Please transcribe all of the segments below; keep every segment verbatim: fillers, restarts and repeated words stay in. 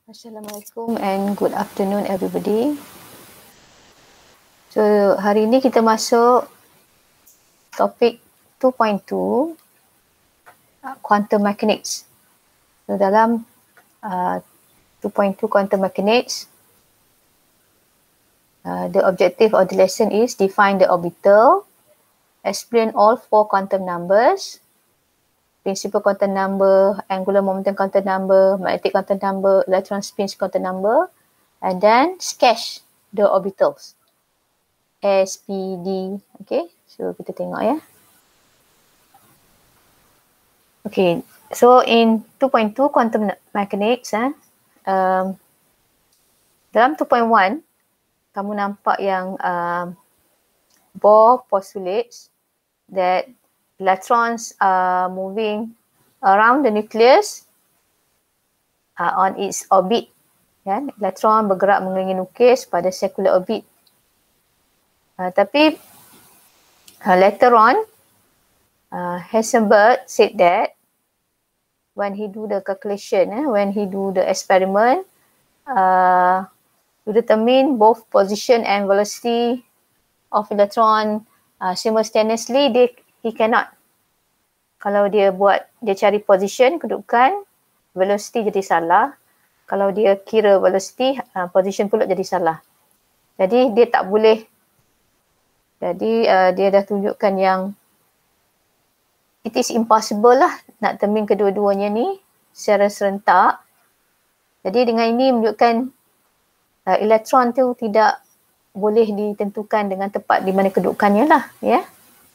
Assalamualaikum and good afternoon everybody. So hari ini kita masuk topik two point two quantum mechanics. So dalam uh, two point two quantum mechanics, uh, the objective of the lesson is define the orbital, explain all four quantum numbers, principal quantum number, angular momentum quantum number, magnetic quantum number, electron spin quantum number, and then sketch the orbitals. S, P, D. Okay, so kita tengok ya. Okay, so in two point two quantum mechanics, eh, um, dalam two point one, kamu nampak yang um, Bohr postulates that electrons are moving around the nucleus uh, on its orbit. Ya, elektron bergerak mengelilingi nukleus pada circular orbit. Uh, tapi uh, later on, uh, Heisenberg said that when he do the calculation, eh, when he do the experiment, uh, to determine both position and velocity of electron uh, simultaneously, they, he cannot. Kalau dia buat, dia cari position, kedudukan, velocity jadi salah. Kalau dia kira velocity, uh, position pula jadi salah. Jadi dia tak boleh. Jadi uh, dia dah tunjukkan yang it is impossible lah nak determine kedua-duanya ni secara serentak. Jadi dengan ini menunjukkan uh, elektron tu tidak boleh ditentukan dengan tepat di mana kedudukannya lah, ya. Yeah?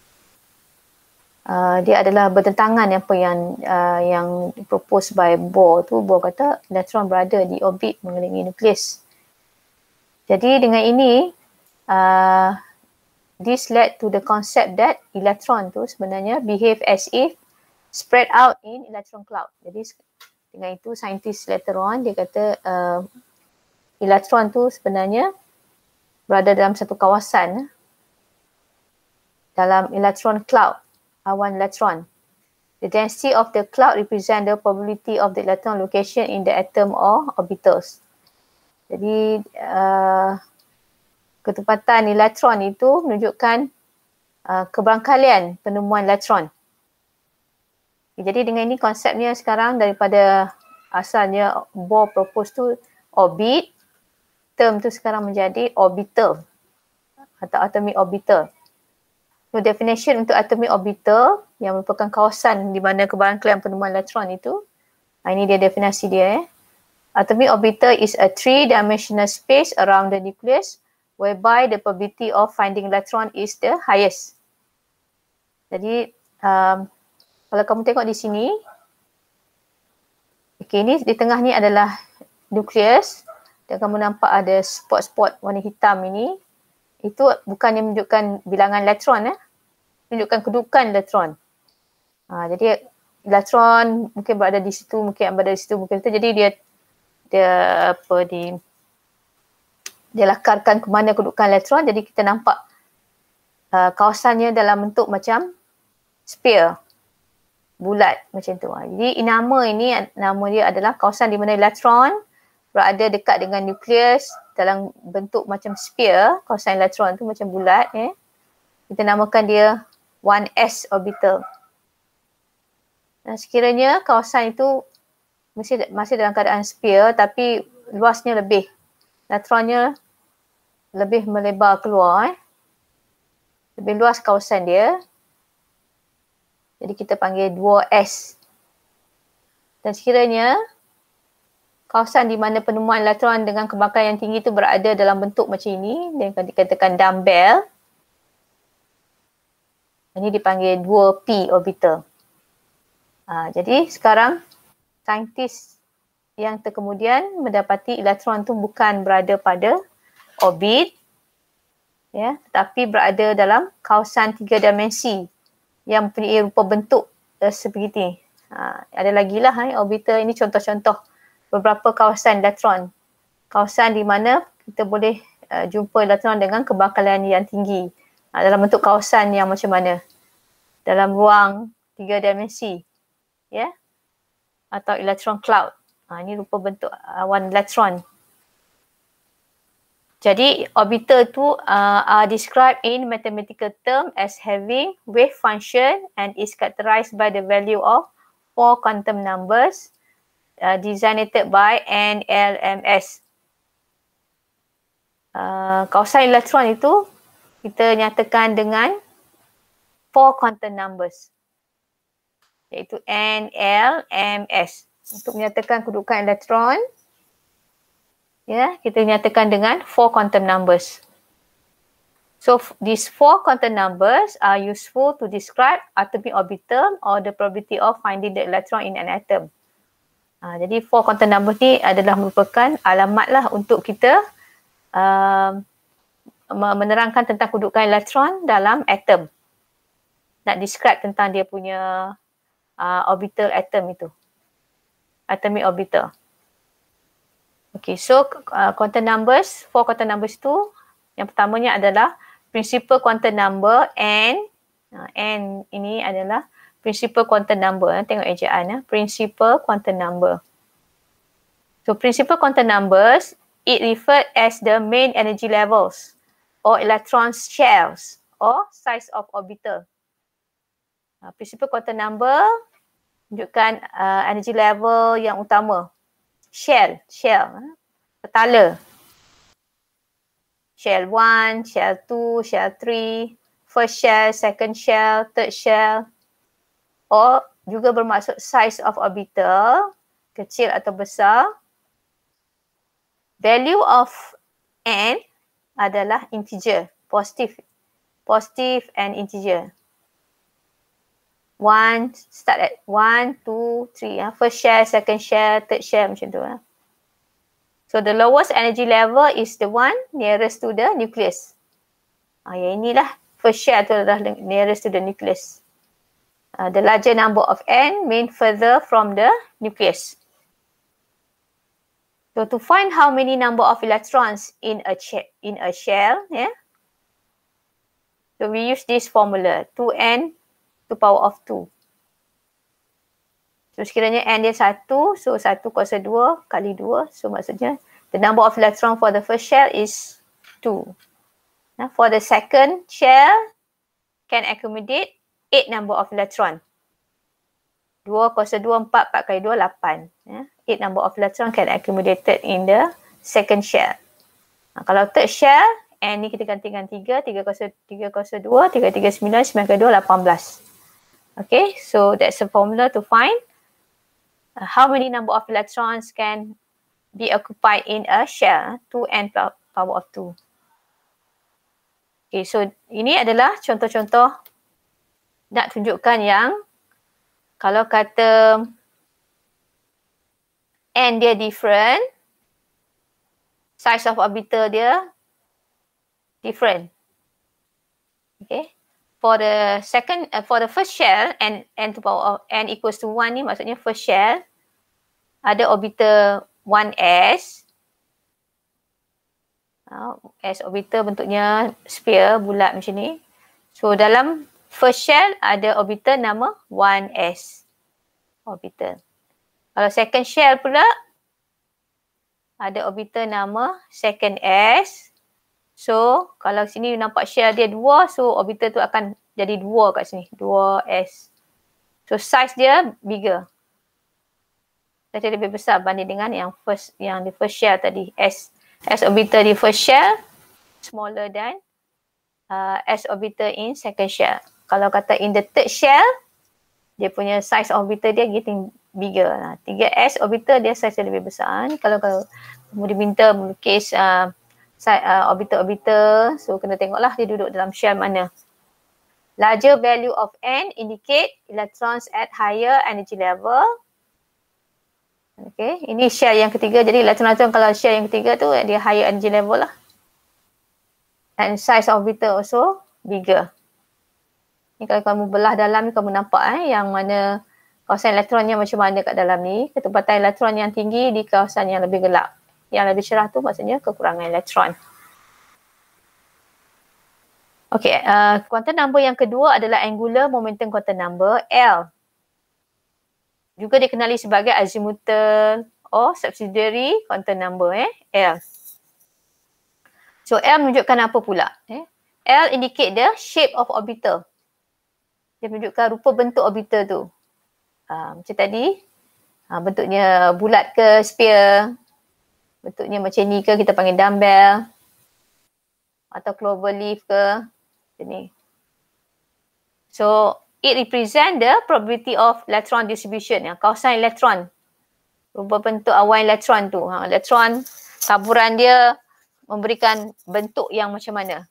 Uh, dia adalah bertentangan apa yang uh, yang proposed by Bohr tu. Bohr kata elektron berada di orbit mengelilingi nukleus. Jadi dengan ini uh, this led to the concept that elektron tu sebenarnya behave as if spread out in electron cloud. Jadi dengan itu saintis later on dia kata uh, elektron tu sebenarnya berada dalam satu kawasan, dalam electron cloud, awan elektron. The density of the cloud represent the probability of the electron location in the atom or orbitals. Jadi uh, ketepatan elektron itu menunjukkan uh, keberangkalian penemuan elektron. Jadi dengan ini konsepnya sekarang daripada asalnya Bohr propose tu orbit, term tu sekarang menjadi orbital atau atomic orbital. So definition untuk atomic orbital yang merupakan kawasan di mana keberangkalian penemuan elektron itu. Ha, ini dia definisi dia. Eh. Atomic orbital is a three-dimensional space around the nucleus whereby the probability of finding electron is the highest. Jadi um, kalau kamu tengok di sini, okay, ini di tengah ni adalah nukleus dan kamu nampak ada spot-spot warna hitam ini. Itu bukannya menunjukkan bilangan elektron, eh? Menunjukkan kedudukan elektron. Ha, jadi elektron mungkin berada di situ, mungkin berada di situ, mungkin itu. Jadi dia dia apa di dia lakarkan ke mana kedudukan elektron. Jadi kita nampak uh, kawasannya dalam bentuk macam sphere, bulat macam tu. Jadi nama ini, nama dia adalah kawasan di mana elektron berada dekat dengan nukleus dalam bentuk macam sphere. Kawasan elektron tu macam bulat, eh. Kita namakan dia one S orbital. Dan sekiranya kawasan itu masih masih dalam keadaan sphere tapi luasnya lebih, elektronnya lebih melebar keluar, eh. Lebih luas kawasan dia. Jadi kita panggil dua S. Dan sekiranya kawasan di mana penemuan elektron dengan keberangkalian yang tinggi itu berada dalam bentuk macam ini, dan dikatakan dumbbell. Ini dipanggil dua P orbital. Ha, jadi sekarang saintis yang terkemudian mendapati elektron tu bukan berada pada orbit, ya, tetapi berada dalam kawasan tiga dimensi yang mempunyai rupa bentuk uh, sebegini. Ha, ada lagi lah, eh, orbital ini contoh-contoh beberapa kawasan elektron. Kawasan di mana kita boleh uh, jumpa elektron dengan keberangkalian yang tinggi. Ha, dalam bentuk kawasan yang macam mana? Dalam ruang tiga dimensi. Ya? Atau electron cloud. Ha, ini rupa bentuk uh, one electron. Jadi orbital tu uh, are described in mathematical term as having wave function and is characterized by the value of four quantum numbers uh, designated by N L M S. Uh, kawasan elektron itu kita nyatakan dengan four quantum numbers, iaitu N L M S. Untuk menyatakan kedudukan elektron, ya, kita nyatakan dengan four quantum numbers. So these four quantum numbers are useful to describe atomic orbital or the probability of finding the electron in an atom. Ha, jadi four quantum numbers ni adalah merupakan alamat lah untuk kita uh, menerangkan tentang kedudukan elektron dalam atom. Nak describe tentang dia punya uh, orbital atom itu. Atomic orbital. Okay, so uh, quantum numbers, four quantum numbers tu, yang pertamanya adalah principal quantum number N. Uh, N ini adalah principal quantum number. Eh. Tengok ejaan. Eh. Principal quantum number. So principal quantum numbers, it referred as the main energy levels or electron shells or size of orbital. Uh, principal quantum number menunjukkan uh, energy level yang utama. Shell, shell, petala. Shell one, shell two, shell three, first shell, second shell, third shell. Or juga bermaksud size of orbital, kecil atau besar. Value of N adalah integer, positive. Positive and integer. One, start at one, two, three. Ya. First shell, second shell, third shell macam tu. Ya. So the lowest energy level is the one nearest to the nucleus. Ah, yang inilah first shell tu adalah nearest to the nucleus. Uh, the larger number of N mean further from the nucleus. So to find how many number of electrons in a in a shell, yeah. So we use this formula two N to power of two. So sekiranya N dia satu, so satu kuasa dua kali dua. So maksudnya the number of electron for the first shell is two. Now for the second shell can accommodate eight number of electron. dua kuasa dua, empat, empat kali dua, lapan. Yeah. eight number of electron can accommodated in the second shell. Nah, kalau third shell, N ni kita gantikan tiga, tiga kuasa dua, tiga, tiga, sembilan, sembilan kali dua, lapan belas. Okay, so that's a formula to find uh, how many number of electrons can be occupied in a shell, two N power of two. Okay, so ini adalah contoh-contoh nak tunjukkan yang kalau kata N dia different, size of orbital dia different. Okay. For the second, uh, for the first shell, n n to power of n equals to one ni maksudnya first shell ada orbital one s. Uh, S orbital bentuknya sphere, bulat macam ni. So dalam first shell ada orbital nama one s orbital. Kalau second shell pula ada orbital nama second s. So, kalau sini nampak shell dia dua, so orbital tu akan jadi dua kat sini. dua s. So, size dia bigger. Jadi lebih besar banding dengan yang first yang di first shell tadi. S. S orbital di first shell smaller than uh, S orbital in second shell. Kalau kata in the third shell, dia punya size orbital dia getting bigger. Nah, tiga s orbital dia size dia lebih besar. Kalau kalau kamu diminta melukis uh, Uh, orbital-orbital, so kena tengoklah dia duduk dalam shell mana. Larger value of N indicate electrons at higher energy level. Okay, ini shell yang ketiga. Jadi elektron-elektron kalau shell yang ketiga tu dia higher energy level lah. And size orbital also bigger. Ni kalau kamu belah dalam ni kamu nampak eh, yang mana kawasan elektronnya macam mana kat dalam ni. Ketempatan elektron yang tinggi di kawasan yang lebih gelap. Yang lebih cerah tu maksudnya kekurangan elektron. Okey, uh, quantum number yang kedua adalah angular momentum quantum number L. Juga dikenali sebagai azimuthal or subsidiary quantum number, eh, L. So L menunjukkan apa pula? Eh? L indicate the shape of orbital. Dia menunjukkan rupa bentuk orbital tu. Uh, macam tadi, uh, bentuknya bulat ke sphere, bentuknya macam ni ke kita panggil dumbbell, atau clover leaf ke, macam ni. So it represent the probability of electron distribution, yang kawasan elektron. Rupa bentuk awan elektron tu. Ha, elektron, taburan dia memberikan bentuk yang macam mana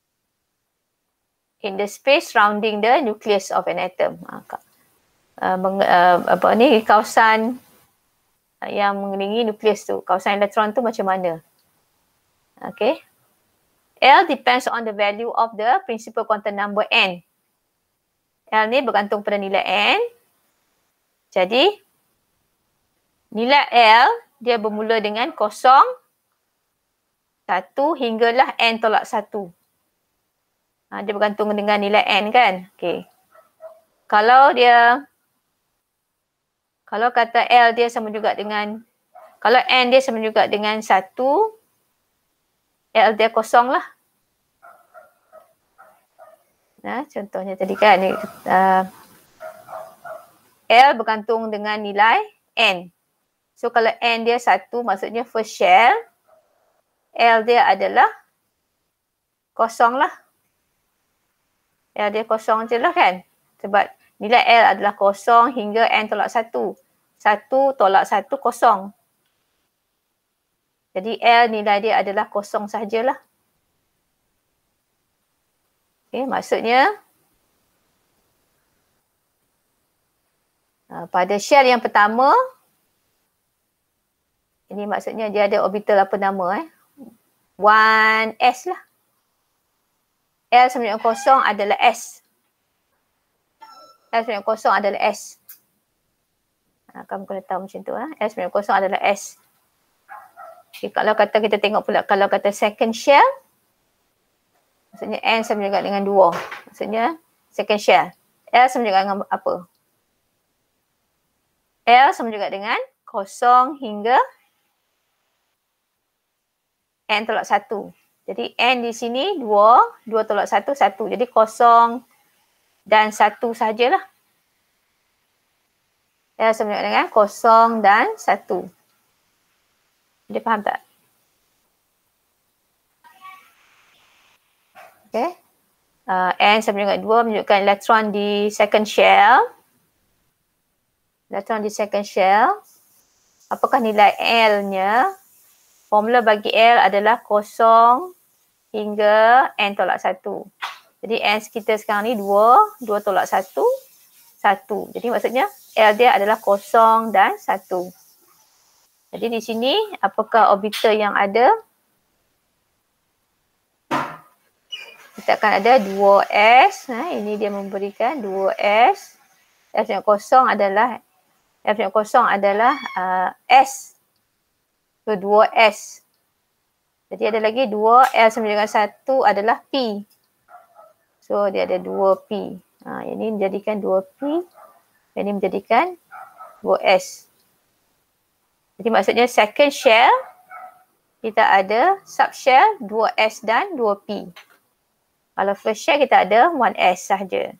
in the space surrounding the nucleus of an atom. Ha, uh, meng, uh, apa ni kawasan uh, yang mengelilingi nukleus tu, kawasan elektron tu macam mana. Okay. L depends on the value of the principal quantum number n. L ni bergantung pada nilai n. Jadi nilai L dia bermula dengan kosong, satu hinggalah n tolak satu. Ha, dia bergantung dengan nilai n kan. Okay. Kalau dia, kalau kata L dia sama juga dengan, kalau n dia sama juga dengan satu, L dia kosong lah. Nah, contohnya tadi kan, uh, L bergantung dengan nilai n. So kalau n dia satu, maksudnya first shell, L dia adalah kosong lah. L dia kosong je lah kan. Sebab nilai L adalah kosong hingga n tolak satu. satu tolak satu kosong. Jadi L nilai dia adalah kosong sahajalah. Okay, maksudnya uh, pada shell yang pertama, ini maksudnya dia ada orbital apa nama eh? one S lah. L sama dengan kosong adalah S. L sama dengan kosong adalah S. Ha, kamu kena tahu macam tu. Eh? L sama dengan kosong adalah S. Okay, kalau kata kita tengok pula, kalau kata second shell, maksudnya N sama juga dengan dua. Maksudnya second shell. L sama juga dengan apa? L sama juga dengan kosong hingga N tolak satu. Jadi N di sini dua, dua tolak satu, satu. Jadi kosong dan satu sahajalah. L sama dengan kosong dan satu. Dia faham tak? Okay. Uh, N sama dengan dua menunjukkan elektron di second shell. Elektron di second shell. Apakah nilai L-nya? Formula bagi L adalah kosong hingga N tolak satu. Jadi N kita sekarang ni dua, dua tolak satu, satu. Jadi maksudnya L dia adalah kosong dan satu. Jadi di sini apakah orbital yang ada? Kita akan ada dua S. Nah, ini dia memberikan dua S. F yang kosong adalah F yang kosong adalah uh, S. So dua S. Jadi ada lagi dua L sama dengan satu adalah P. So dia ada dua P. Ha, ini menjadikan dua P. Ini menjadikan dua S. Jadi maksudnya second shell kita ada subshell dua S dan dua P. Kalau first shell kita ada one S sahaja.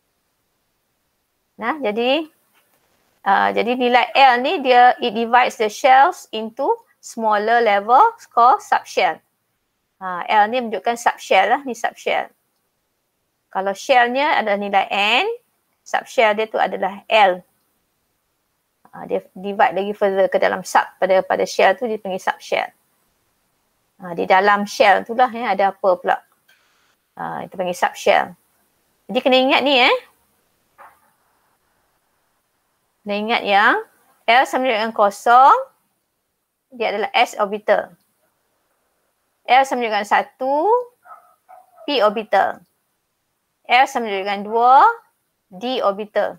Nah, jadi uh, jadi nilai L ni dia it divides the shells into smaller level called subshell. Ha, L ni menunjukkan subshell lah, ni subshell. Kalau shellnya adalah nilai N, subshell dia tu adalah L. Ha, dia divide lagi further ke dalam sub pada pada shell tu dia panggil subshell. Ha, di dalam shell tu lah ya, ada apa pula. Ha, itu panggil subshell. Jadi kena ingat ni eh. Kena ingat yang L sama dengan kosong, dia adalah S orbital. L sama dengan satu, P orbital. L sama dengan dua, D orbital.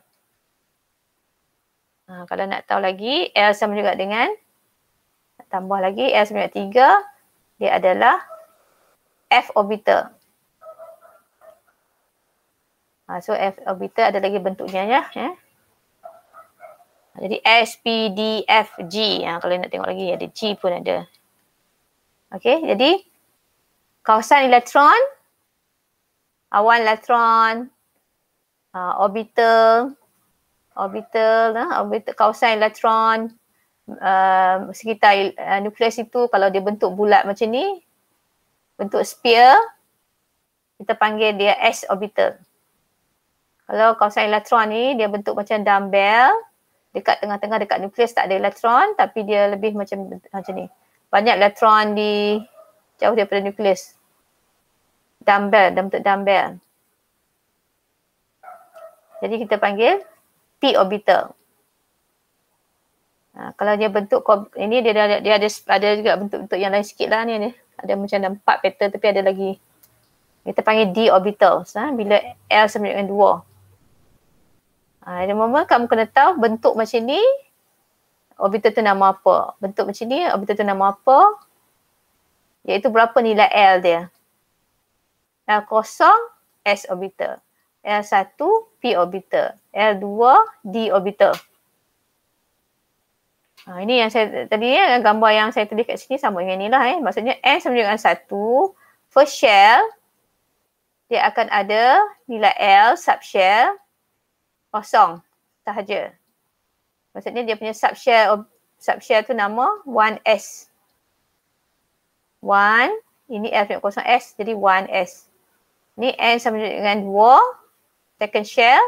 Ha, kalau nak tahu lagi, L sama juga dengan, tambah lagi, L sama dengan tiga, dia adalah F orbital. Ha, so F orbital ada lagi bentuknya ya. ya. Jadi S, P, D, F, G. Ha, kalau nak tengok lagi ada G pun ada. Okey, jadi kawasan elektron, awan elektron, uh, orbital, orbital, uh, orbital kawasan elektron, uh, sekitar uh, nukleus itu kalau dia bentuk bulat macam ni, bentuk sphere, kita panggil dia S orbital. Kalau kawasan elektron ni dia bentuk macam dumbbell, dekat tengah-tengah dekat nukleus tak ada elektron tapi dia lebih macam macam ni. Banyak elektron di jauh daripada nukleus. Dumbbell, dalam bentuk dumbbell. Jadi kita panggil P orbital. Ha, kalau dia bentuk ini dia ada dia ada ada juga bentuk-bentuk yang lain sikit lah ni, ni. Ada macam ada empat petal tapi ada lagi. Kita panggil D orbital. Ha, bila L sama dengan dua. Ha, ada moment kamu kena tahu bentuk macam ni orbital tu nama apa. Bentuk macam ni orbital tu nama apa. Iaitu berapa nilai L dia. L kosong S orbital. L satu P orbital. L dua D orbital. Ha, ini yang saya tadi ya, gambar yang saya tulis kat sini sama dengan inilah eh. Maksudnya N sama dengan satu. First shell dia akan ada nilai L subshell kosong sahaja. Maksudnya dia punya subshell subshell tu nama one S. one, ini L punya kosong S jadi one S. Ni N sama dengan dua, second shell.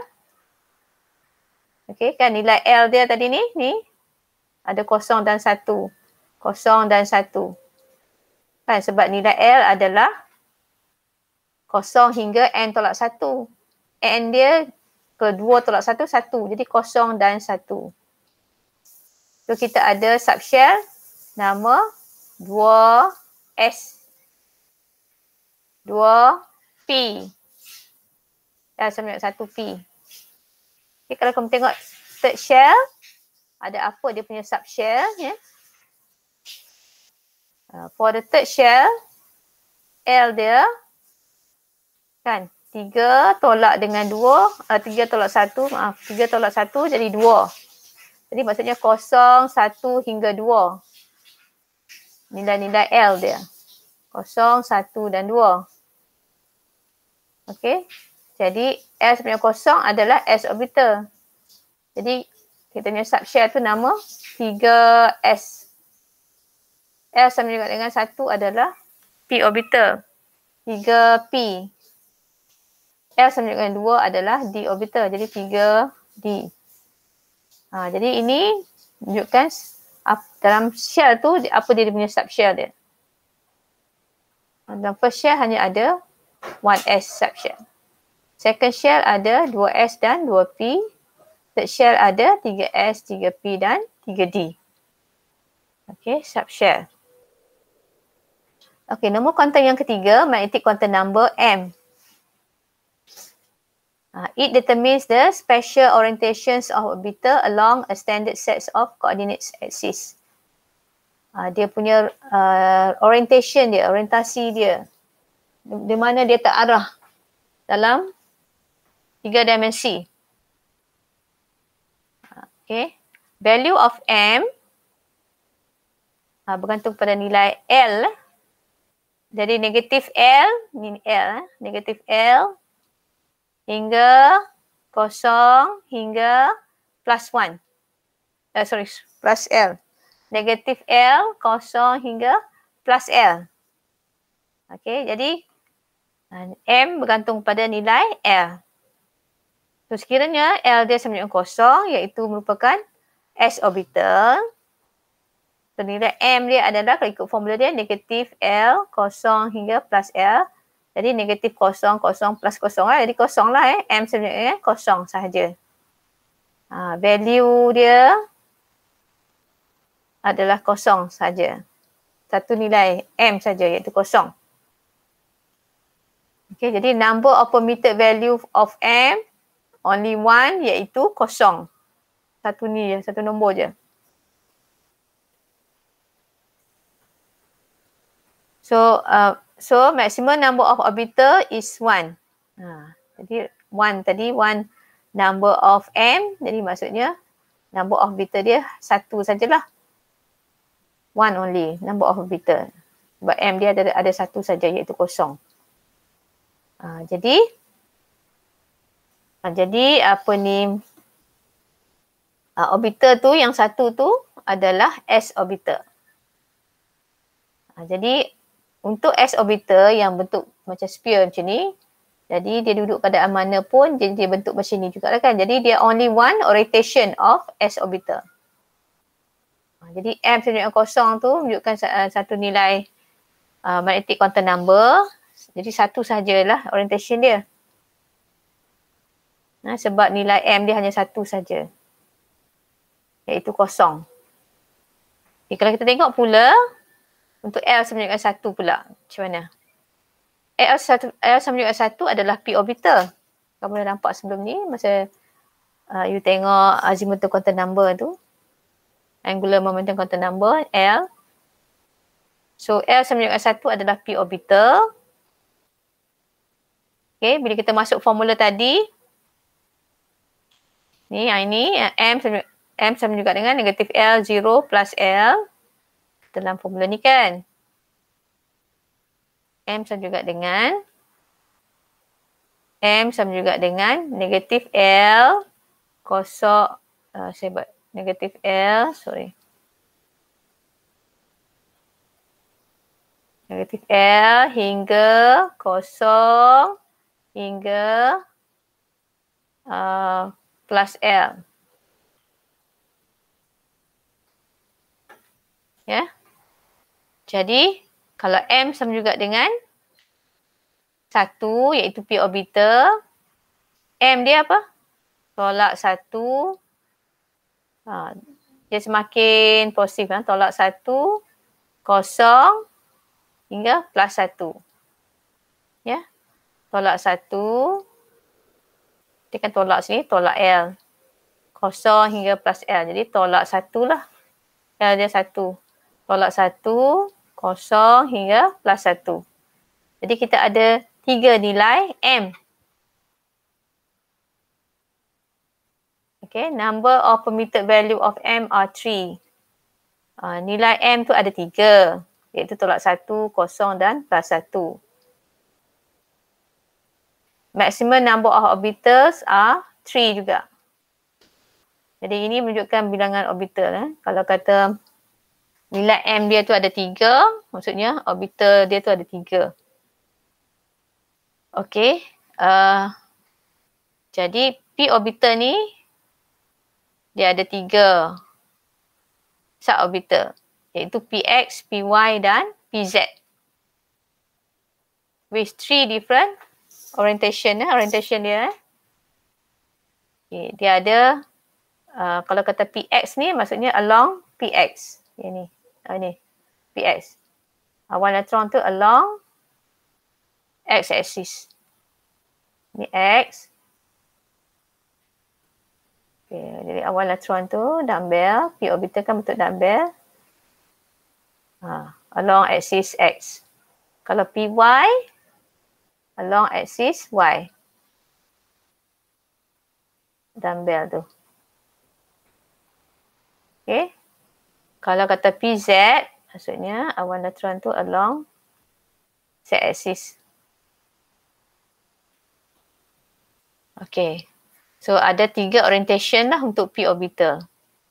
Okey, kan nilai L dia tadi ni, ni ada kosong dan satu. Kosong dan satu. Kan sebab nilai L adalah kosong hingga N tolak satu. N dia ke dua tolak satu, satu. Jadi kosong dan satu. So kita ada subshell nama dua S. dua P. L sama dengan satu P. Okay, kalau kamu tengok third shell, ada apa dia punya subshell. Ya? Uh, for the third shell, L dia, kan, tiga tolak dengan dua, uh, tiga tolak satu, maaf, tiga tolak satu jadi dua. Jadi maksudnya kosong, satu hingga dua. Nilai-nilai L dia. Kosong, satu dan dua. Okey. Jadi L sebenarnya kosong adalah S orbital. Jadi kita punya subshell tu nama tiga S. L sama juga dengan satu adalah P orbital. tiga P. L sama dengan dua adalah D orbital. Jadi tiga D. Ha, jadi ini menunjukkan dalam shell tu apa dia punya subshell dia. Dalam first shell hanya ada one S subshell. Second shell ada dua S dan dua P. Third shell ada tiga S, tiga P dan tiga D. Okey, subshell. Okey, nombor kuantum yang ketiga, magnetic quantum number M. Uh, it determines the spatial orientations of orbital along a standard set of coordinates axis. Uh, dia punya uh, orientation dia, orientasi dia. Di mana dia terarah dalam tiga dimensi. Okay. Value of M uh, bergantung pada nilai L. Jadi negatif L, ni L, negatif L hingga kosong hingga plus one. Uh, sorry, plus L. Negatif L, kosong hingga plus L. Okay, jadi M bergantung pada nilai L. So sekiranya L dia sama dengan kosong iaitu merupakan S orbital. So nilai M dia adalah kalau ikut formula dia negatif L kosong hingga plus L. Jadi negatif kosong, kosong plus kosong lah. Jadi kosong lah eh. M sama dengan kosong sahaja. Ha, value dia adalah kosong sahaja. Satu nilai M saja iaitu kosong. Okay, jadi number of permitted value of M only one iaitu kosong. Satu ni je, satu nombor je. So, uh, so maximum number of orbital is one. Ha, jadi one tadi, one number of M. Jadi maksudnya number of orbital dia satu sajalah. One only, number of orbital. Sebab M dia ada ada satu saja iaitu kosong. Uh, jadi uh, jadi apa ni uh, orbital tu yang satu tu adalah s orbital. Uh, jadi untuk s orbital yang bentuk macam sphere macam ni, jadi dia duduk keadaan mana pun jadi dia bentuk macam ni juga lah kan. Jadi dia only one rotation of s orbital. Uh, jadi M sama dengan kosong tu menunjukkan uh, satu nilai uh, magnetic quantum number. Jadi satu sajalah orientation dia. Nah, sebab nilai M dia hanya satu saja. Iaitu kosong. Okay, kalau kita tengok pula, untuk L sama dengan satu pula. Macam mana? L, satu, L sama dengan satu adalah p orbital. Kamu dah nampak sebelum ni, masa uh, you tengok azimuthal quantum number tu. Angular momentum quantum number, L. So, L sama dengan satu adalah p orbital. Okay, bila kita masuk formula tadi, ni, ini, M sama, M sama juga dengan negatif L, zero plus L dalam formula ni kan. M sama juga dengan, M sama juga dengan negatif L kosong, uh, saya buat negatif L, sorry. Negatif L hingga kosong hingga uh, plus L. Ya. Jadi, kalau M sama juga dengan satu, iaitu p orbital, M dia apa? Tolak satu. Ha, dia semakin positif. Ha? Tolak satu, kosong, hingga plus satu. Ya. Tolak satu. Dia kan tolak sini, tolak L. Kosong hingga plus L. Jadi tolak satu lah. L dia satu. Tolak satu, kosong hingga plus satu. Jadi kita ada tiga nilai M. Okay, number of permitted value of M are three. Uh, nilai M tu ada tiga. Iaitu tolak satu, kosong dan plus satu. Maximum number of orbitals are three juga. Jadi ini menunjukkan bilangan orbital. Eh. Kalau kata nilai M dia tu ada tiga, maksudnya orbital dia tu ada tiga. Okey. Uh, jadi p orbital ni dia ada tiga suborbital. Iaitu px, py dan pz. With three different orientation. Eh, orientation dia. Eh. Okay, dia ada, uh, kalau kata px ni maksudnya along px. Ini, uh, ni, px. Uh, one electron tu along x-axis. Ni x. Okay, jadi awal electron tu dumbbell. P orbital kan bentuk dumbbell. Ha, along axis x. Kalau py, along axis y. Dumbbell tu. Okay. Kalau kata pz, maksudnya awal electron tu along z-axis. Okay. So, ada tiga orientation lah untuk p orbital.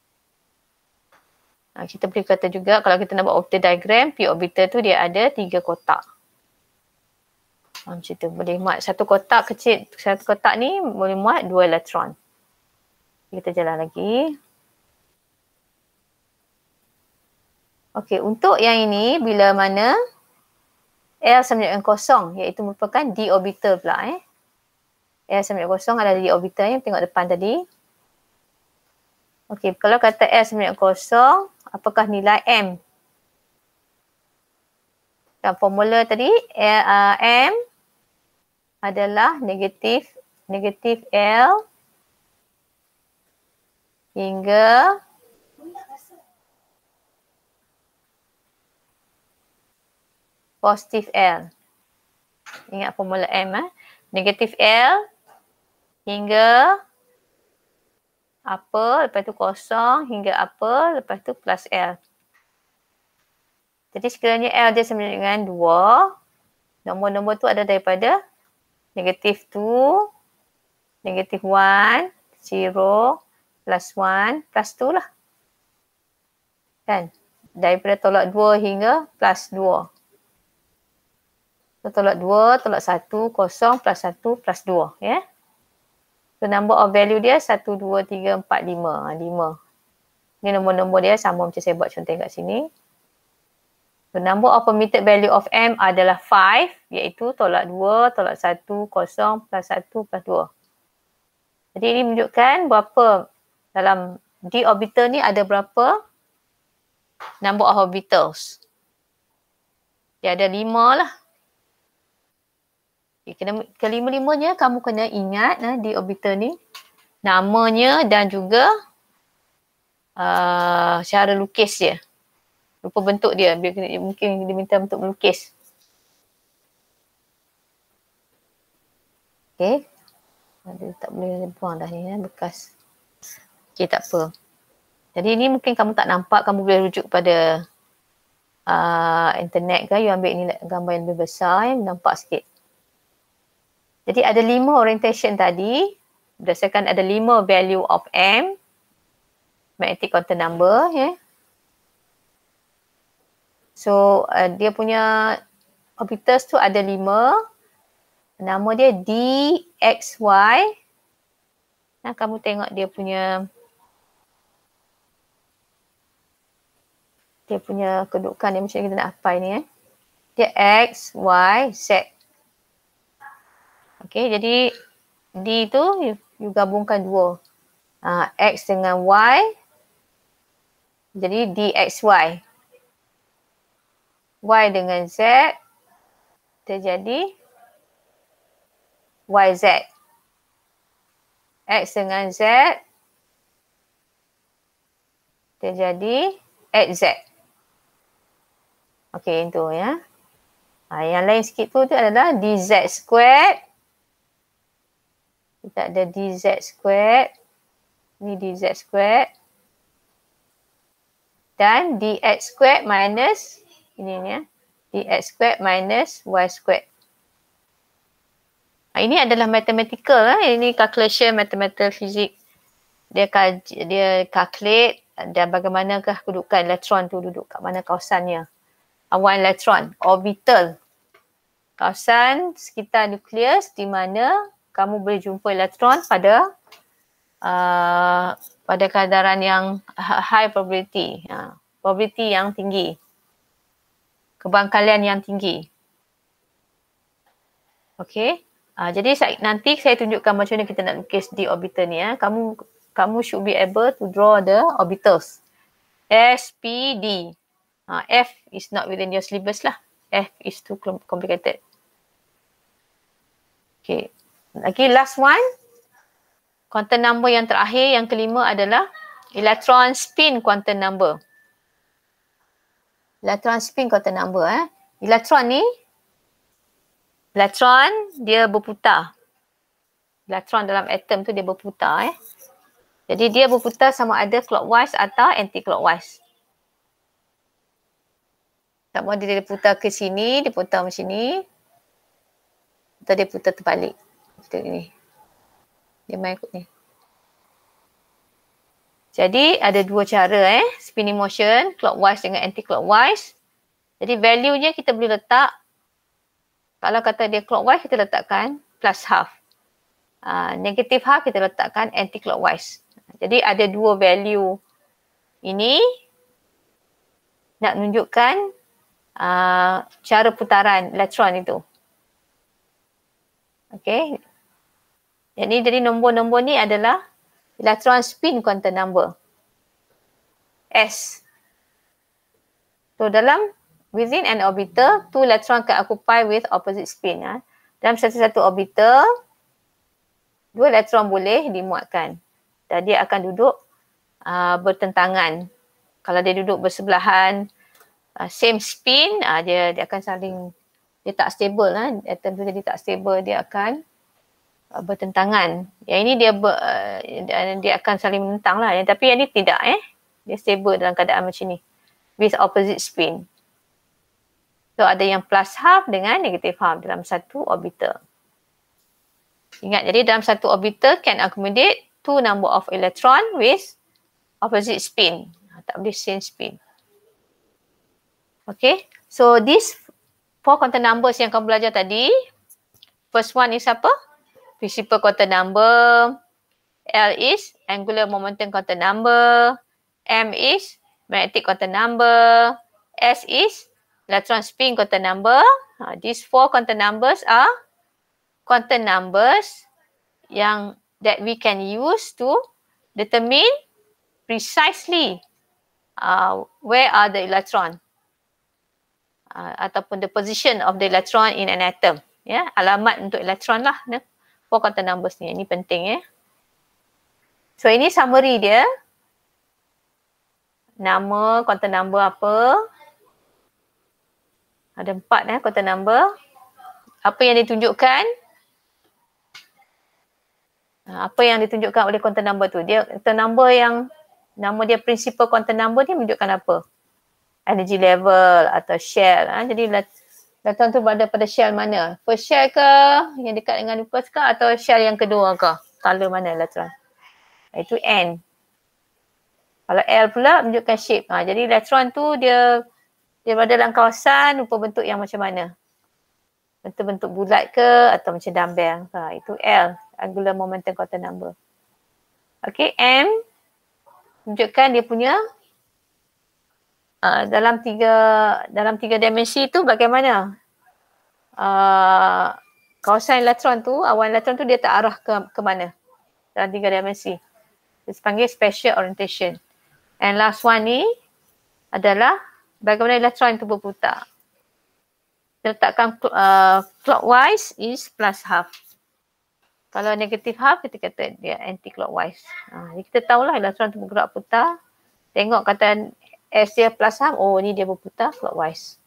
Ha, kita boleh kata juga kalau kita nak buat orbital diagram, p orbital tu dia ada tiga kotak. Ha, macam tu. Boleh muat satu kotak kecil, satu kotak ni boleh muat dua elektron. Kita jalan lagi. Okey, untuk yang ini bila mana L sama dengan kosong, iaitu merupakan d orbital pula eh. L sama dengan kosong adalah d orbital yang tengok depan tadi. Okey, kalau kata L sama dengan kosong, apakah nilai M? Dan formula tadi L, uh, M adalah negatif negatif L hingga positif L. Ingat formula M eh. Negatif L hingga upper, lepas tu kosong hingga upper, lepas tu plus L. Jadi sekiranya L dia sama dengan dua, nombor-nombor tu ada daripada negatif dua, negatif satu, zero, plus satu, plus dua lah. Kan? Daripada tolak dua hingga plus dua. So, tolak dua, tolak satu, kosong, plus satu, plus dua. Ya? So, number of value dia satu, dua, tiga, empat, lima. lima. Ini nombor-nombor dia sama macam saya buat contoh kat sini. So, number of permitted value of M adalah lima, iaitu tolak dua, tolak satu, kosong, plus satu, plus dua. Jadi ini menunjukkan berapa dalam d orbital ni ada berapa number of orbitals. Dia ada lima lah. Okay, kelima-limanya kamu kena ingat nah, d orbital ni. Namanya dan juga uh, cara lukis dia. Rupa bentuk dia, mungkin diminta untuk melukis. Okay. Dia tak boleh buang dah ni, ya, bekas. Okay, tak apa. Jadi ni mungkin kamu tak nampak, kamu boleh rujuk pada uh, internet ke, you ambil ni gambar yang lebih besar, yang nampak sikit. Jadi ada lima orientation tadi, berdasarkan ada lima value of M, magnetic quantum number, ya. Yeah. So, uh, dia punya orbitals tu ada lima. Nama dia D X Y. Nah, kamu tengok dia punya dia punya kedudukan dia macam kita nak hafal ni. Eh. Dia X, Y, Z. Okay, jadi D tu you, you gabungkan dua. Uh, X dengan Y. Jadi D X Y. Y dengan Z terjadi Y Z. X dengan Z terjadi X Z. Okey, itu ya. Ha, yang lain sikit tu, tu adalah D Z squared. Kita ada D Z squared. Ni D Z squared. Dan D X squared minus ini ya, dx squared minus y squared. Ini adalah mathematical, eh. Ini calculation mathematical physics. Dia dia calculate dan bagaimanakah kedudukan elektron tu duduk kat mana kawasannya. Awan elektron, orbital. Kawasan sekitar nukleus di mana kamu boleh jumpa elektron pada uh, pada kadaran yang high probability. Uh, probability yang tinggi. Kebangkalian yang tinggi. Okey. Uh, jadi saya, nanti saya tunjukkan macam mana kita nak lukis d orbital ni. Ya. Kamu kamu should be able to draw the orbitals. S, P, D. Uh, F is not within your syllabus lah. F is too complicated. Okay. Lagi last one. Quantum number yang terakhir, yang kelima adalah electron spin quantum number. Electron spin quantum number. Eh. Elektron ni, elektron dia berputar. Elektron dalam atom tu dia berputar. Eh. Jadi dia berputar sama ada clockwise atau anti-clockwise. Sama ada dia putar ke sini, dia putar macam ni. Atau dia putar terbalik. Macam ni. Dia main ikut ni. Jadi ada dua cara eh, spinning motion, clockwise dengan anti-clockwise. Jadi value-nya kita boleh letak, kalau kata dia clockwise kita letakkan plus half. Uh, negative half kita letakkan anti-clockwise. Jadi ada dua value ini nak menunjukkan uh, cara putaran elektron itu. Okey. Jadi jadi nombor-nombor ni adalah electron spin quantum number. S. So dalam within an orbital, two electron can occupy with opposite spin. Ha. Dalam satu-satu orbital, dua elektron boleh dimuatkan. Dan dia akan duduk uh, bertentangan. Kalau dia duduk bersebelahan, uh, same spin, uh, dia dia akan saling, dia tak stable. Ha. Atom tu jadi tak stable, dia akan uh, bertentangan. Yang ini dia ber, uh, dia akan saling menentang lah. Tapi yang ini tidak eh. Dia stable dalam keadaan macam ni. With opposite spin. So ada yang plus half dengan negative half dalam satu orbital. Ingat, jadi dalam satu orbital can accommodate two number of electron with opposite spin. Tak boleh same spin. Okay, so these four quantum numbers yang kamu belajar tadi. First one is apa? Principal quantum number. L is angular momentum quantum number. M is magnetic quantum number. S is electron spin quantum number. Uh, these four quantum numbers are quantum numbers yang that we can use to determine precisely uh, where are the electron uh, ataupun the position of the electron in an atom. Ya, yeah? Alamat untuk elektron lah. Ne? Four quantum numbers ni. Ini penting ya. Yeah? So ini summary dia. Nama quantum number apa? Ada empat eh quantum number. Apa yang ditunjukkan? Apa yang ditunjukkan oleh quantum number tu? Dia quantum number yang nama dia principal quantum number dia menunjukkan apa? Energy level atau shell. Ha? Jadi electron tu berada pada shell mana? First shell ke? Yang dekat dengan nucleus ke? Atau shell yang kedua ke? Color mana elektron? Itu N. Kalau L pula menunjukkan shape. Ha, jadi elektron tu dia dia berada dalam kawasan rupa bentuk yang macam mana? Bentuk-bentuk bulat ke atau macam dumbbell? Ha, itu L. Angular momentum quantum number. Okay, M tunjukkan dia punya uh, dalam tiga dalam tiga dimensi tu bagaimana uh, kawasan elektron tu, awan elektron tu dia terarah ke ke mana dalam tiga dimensi. Dia panggil spatial orientation. And last one ni adalah bagaimana elektron itu berputar. Kita letakkan uh, clockwise is plus half. Kalau negative half, kita kata dia anti-clockwise. Ha, jadi kita tahulah elektron tu bergerak putar. Tengok kata S dia plus half, oh ni dia berputar clockwise.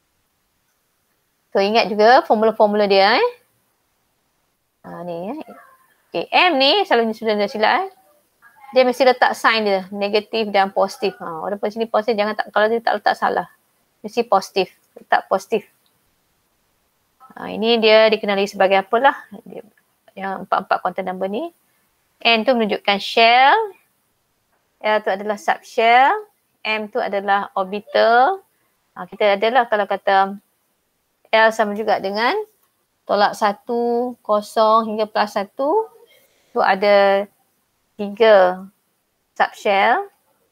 So ingat juga formula-formula dia eh. Ha, ni eh. Okay, M ni selalunya sudah dah silap eh. Dia mesti letak sign dia, negatif dan positif. Ha, walaupun sini positif, jangan tak, kalau dia tak letak salah. Mesti positif, letak positif. Ha, ini dia dikenali sebagai apalah. Dia, yang empat-empat quantum number ni. N tu menunjukkan shell. L tu adalah subshell. M tu adalah orbital. Ha, kita adalah kalau kata L sama juga dengan tolak satu, kosong hingga plus satu. Tu ada tiga subshell.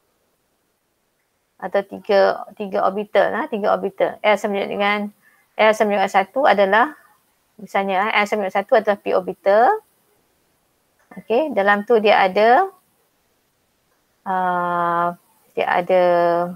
Atau tiga, tiga orbital. Ha, tiga orbital. L sama juga dengan L sama juga satu adalah misalnya L sama dengan satu adalah p orbital. Okey, dalam tu dia ada uh, dia ada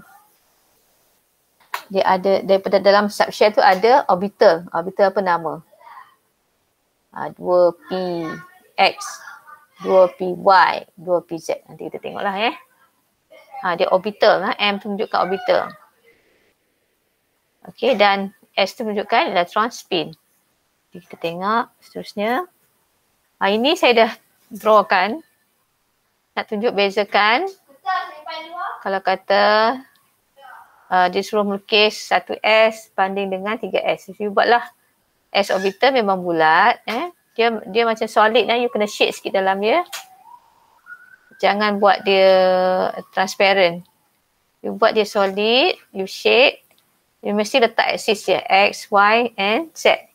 dia ada daripada dalam subshell tu ada orbital. Orbital apa nama? Uh, dua p x, dua p y, dua p z. Nanti kita tengoklah ya. Eh. Ha, dia orbital lah. M tu menunjukkan orbital. Okey, dan S tu menunjukkan electron spin. Jadi kita tengok seterusnya. Ha, ini saya dah drawkan. Nak tunjuk bezakan. Kalau kata uh, dia suruh melukis satu S banding dengan tiga S. You buatlah S orbital memang bulat. Eh. Dia dia macam solid lah. You kena shade sikit dalam dia. Jangan buat dia transparent. You buat dia solid. You shade. You mesti letak axis dia. X, Y and Z.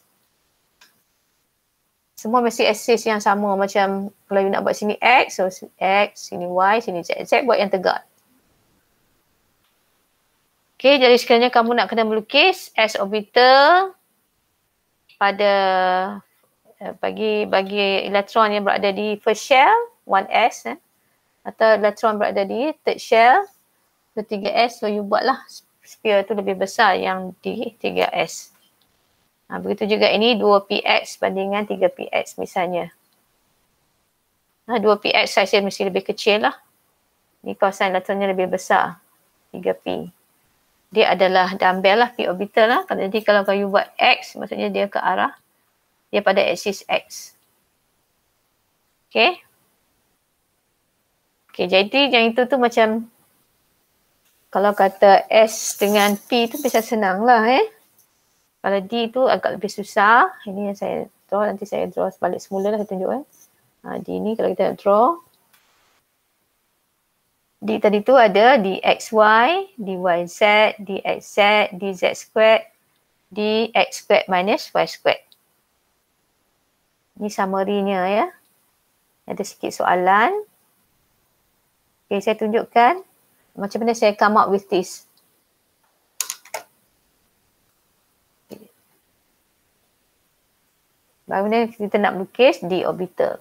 Semua mesti axis yang sama. Macam kalau you nak buat sini X, so X, sini Y, sini Z. Z buat yang tegak. Okay, jadi sekiranya kamu nak kena melukis S orbital pada bagi bagi elektron yang berada di first shell, one S. Eh, atau elektron berada di third shell, tiga S. So you buatlah sphere tu lebih besar yang di tiga S. Ha, begitu juga ini dua p x bandingan tiga p x misalnya. Ha, dua p x size mesti lebih kecil lah. Ni kawasan elektronnya lebih besar. tiga p. Dia adalah dumbbell lah, p orbital lah. Jadi kalau you buat X, maksudnya dia ke arah, dia pada aksis X. Okay. Okay, jadi yang itu tu macam kalau kata S dengan P tu bisa senang lah eh. Kalau D tu agak lebih susah. Ini yang saya draw, nanti saya draw balik semula lah saya tunjuk eh. Ha, D ni kalau kita nak draw. D tadi tu ada dxy, dyz, dxz, dz squared, dx squared minus y squared. Ini summary-nya ya. Ada sikit soalan. Okay, saya tunjukkan macam mana saya come up with this. Bagaimana kita nak lukis d orbital.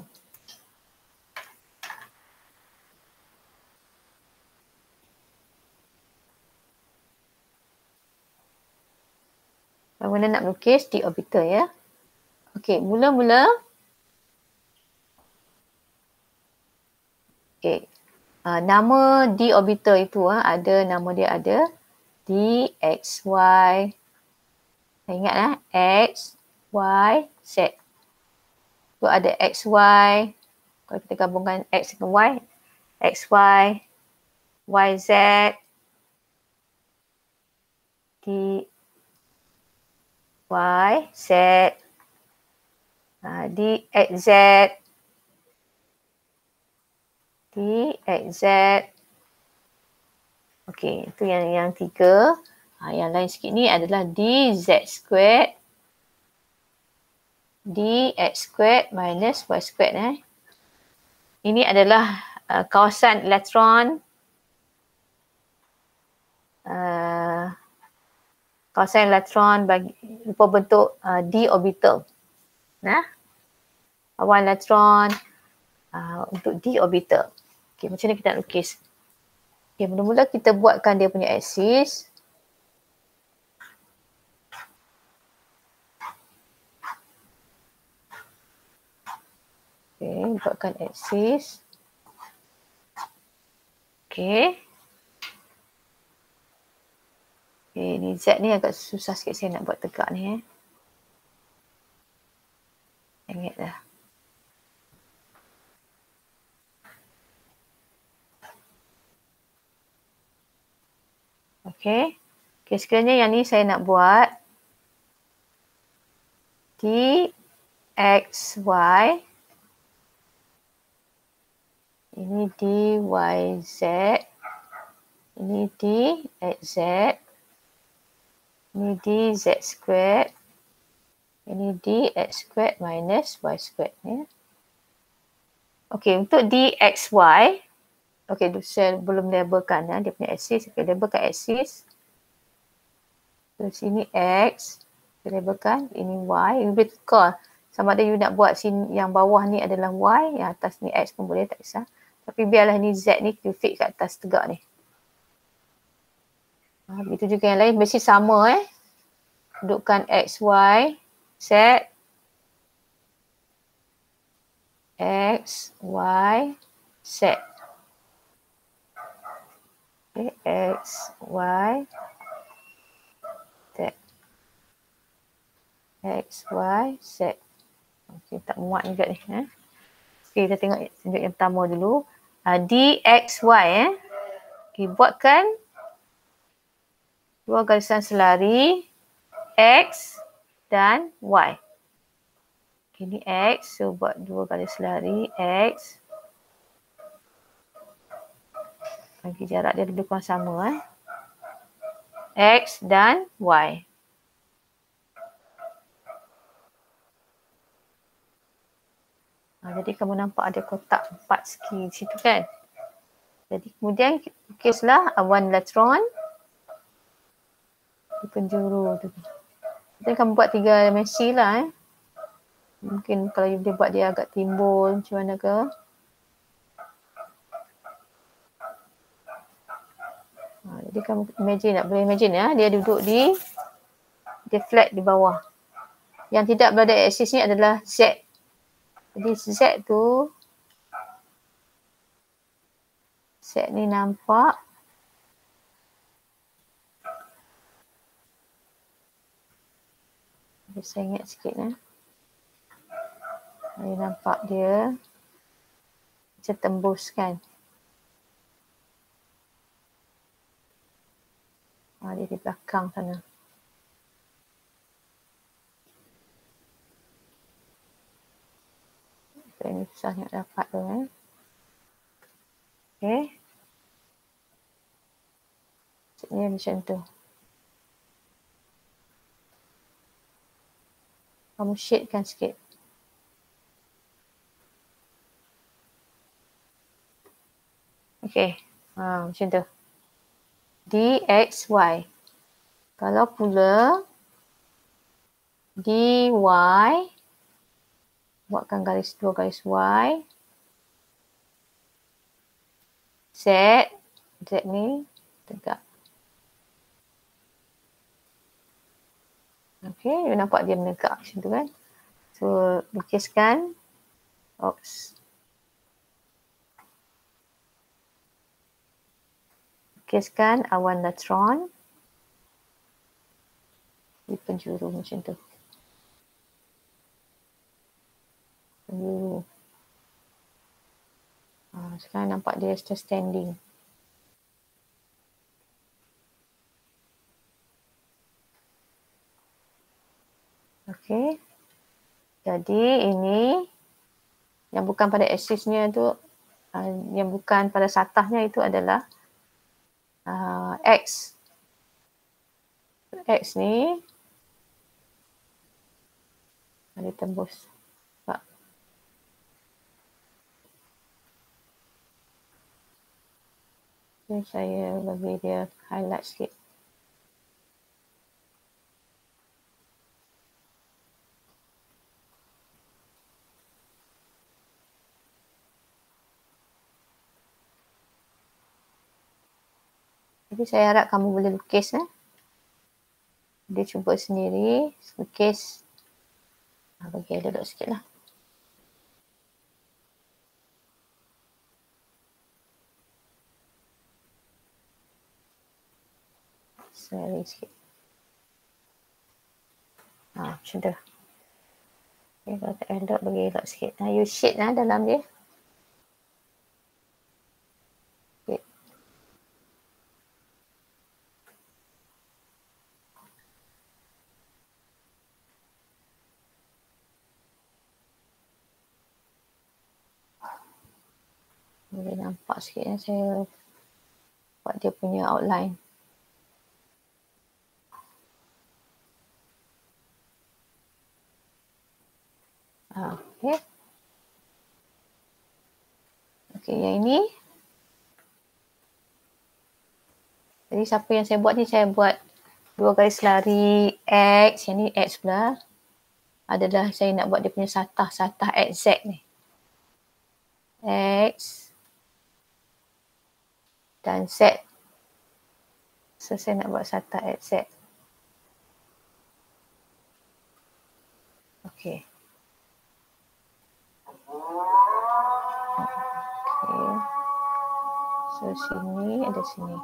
Bagaimana nak lukis d orbital ya. Okey, mula-mula. Okey. Uh, nama d orbital itu uh, ada, nama dia ada dxy. Saya ingat lah, x, y, z. Tu ada xy. Kalau kita gabungkan x dengan y, xy, yz, dy, z, uh, dxz, dxz. Okey, itu yang yang tiga. Ha, yang lain sikit ni adalah dz squared, dx squared minus y squared. Eh. Ini adalah uh, kawasan elektron. Uh, kawasan elektron bagi rupa bentuk uh, d orbital. Nah, awan elektron uh, untuk d orbital. Okey, macam mana kita nak lukis? Okey, mula-mula kita buatkan dia punya aksis. Okey, buatkan aksis. Okey. Okey, ni Z ni agak susah sikit saya nak buat tegak ni eh. Ingat dah. Okey. Okey, sekiranya yang ni saya nak buat dxy. Ini dyz. Ini dxz. Ini dz squared. Ini dx squared minus y squared. Ya. Okey, untuk dxy. Okey, saya belum labelkan ya, dia punya aksis. Okey, labelkan aksis. Terus ini x. Saya labelkan. Ini y. Ini boleh tukar. Sama ada you nak buat sini, yang bawah ni adalah y. Yang atas ni x pun boleh, tak kisah. Tapi biarlah ni z ni you fix kat atas tegak ni. Ha, begitu juga yang lain. Mesti sama eh. Dudukkan x, y, z. X, y, z. Okay, x, y, z. X, y, z. Okay, tak muat juga ni. Eh. Okay, kita tengok tunjuk yang pertama dulu. Uh, dxy eh. Okay, buatkan dua garisan selari x dan y. Okay, ni x. So, buat dua garis selari x. Okay, jarak dia lebih kurang sama. Eh. X dan y. Ha, jadi kamu nampak ada kotak empat segi di situ kan. Jadi kemudian lukislah awan elektron di penjuru tu. Jadi kamu buat tiga dimensi lah eh. Mungkin kalau dia buat dia agak timbul macam mana ke. Ha, jadi kamu imagine, nak boleh imagine ya, dia duduk di, dia flat di bawah. Yang tidak berada aksis ni adalah Z. Jadi Z tu, Z ni nampak. Saya ingat sikit eh. Saya nampak dia. Macam tembus kan. Ah, dia di belakang sana. So, ini susah nak dapat tu eh. Okay. Maksudnya macam tu. Kamu shadekan sikit. Okay. Ha, macam tu. dxy. Kalau pula dy, buatkan garis dua garis y. Z, Z ni tegak. Okay, you nampak dia menegak macam tu kan. So, lukiskan. Oops. Lukiskan awan neutron di penjuru macam tu. Penjuru. Ha, sekarang nampak dia standing. Okay. Jadi ini yang bukan pada aksisnya tu, uh, yang bukan pada satahnya itu adalah uh, X. X ni ada tembus. Nampak? Okay, saya bagi dia highlight sikit. Jadi saya harap kamu boleh lukis. Eh? Dia cuba sendiri, lukis. Ha, bagi dia duduk sikit lah. Seri sikit. Ha, macam tu. Okay, kalau tak elok, bagi elok sikit. Ha, you shade lah dalam dia. Okay. Boleh nampak sikit ya, saya buat dia punya outline. Ha, okay. Okay, yang ini. Jadi siapa yang saya buat ni, saya buat dua garis lari X, yang ni X pula. Adalah saya nak buat dia punya satah, satah exact ni. X dan Z. So saya nak buat satah exact. Okay. Okay. So sini ada sini.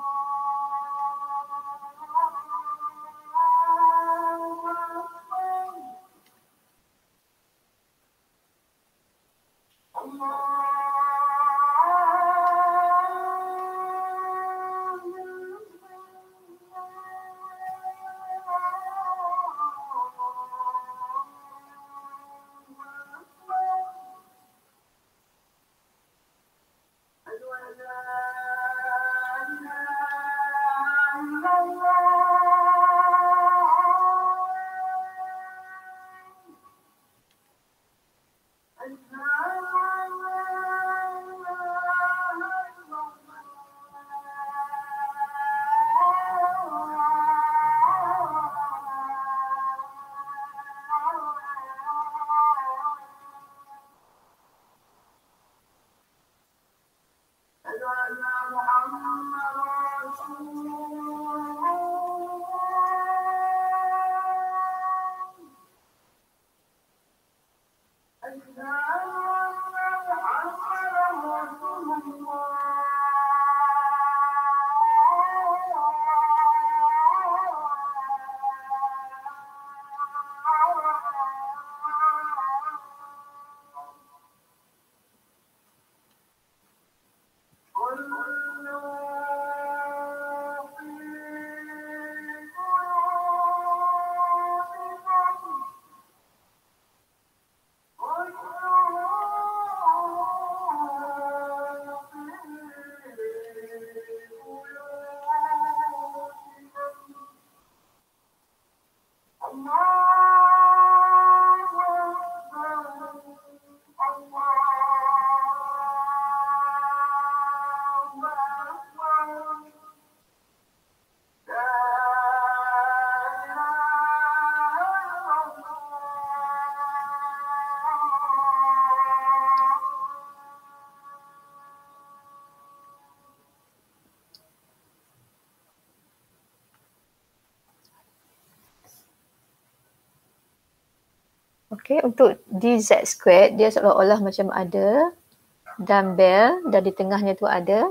Okey, untuk dz squared dia seolah-olah macam ada dumbbell dan di tengahnya tu ada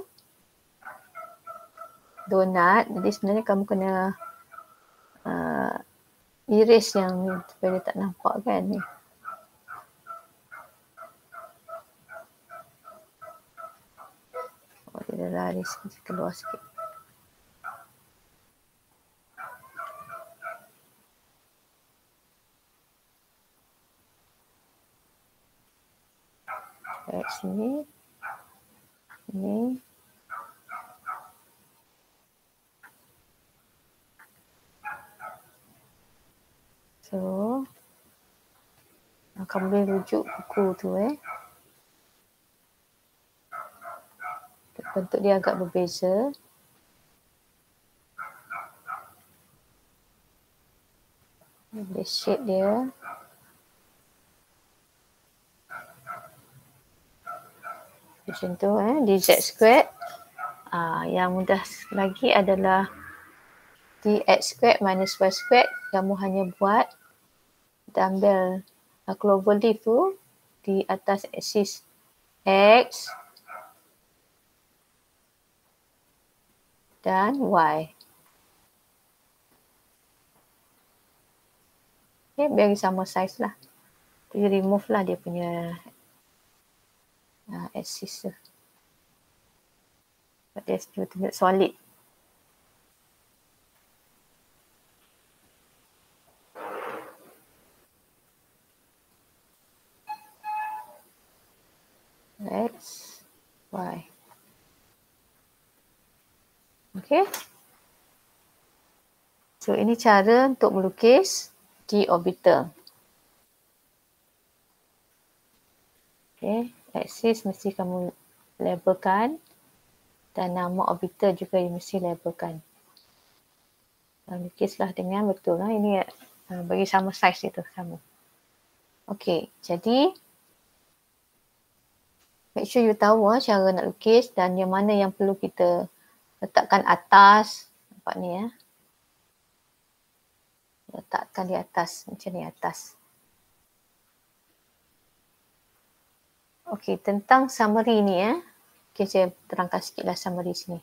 donat. Jadi sebenarnya kamu kena uh, erase yang ni supaya dia tak nampak kan ni. Oh, dia dah lari sikit keluar sikit. Baik, sini. Ini. So, kamu boleh rujuk buku tu eh. Bentuk dia agak berbeza. Dia shape dia. Macam tu eh, dz squared. Ah, yang mudah lagi adalah dx squared minus y squared. Kamu hanya buat dumbbell uh, clover leaf tu di atas aksis x dan y. Okay, biar sama size lah. Jadi remove lah dia punya uh, aksis tu. Dia betul-betul solid. X, Y. Okay. So, ini cara untuk melukis d orbital. Okay. Aksis mesti kamu labelkan dan nama orbital juga you mesti labelkan. Lukislah dengan betul lah. Ini uh, bagi sama size itu sama. Okay. Jadi, make sure you tahu ah, cara nak lukis dan yang mana yang perlu kita letakkan atas. Nampak ni ya. Letakkan di atas. Macam ni atas. Okey, tentang summary ni ya. Okey, saya terangkan sikitlah summary sini.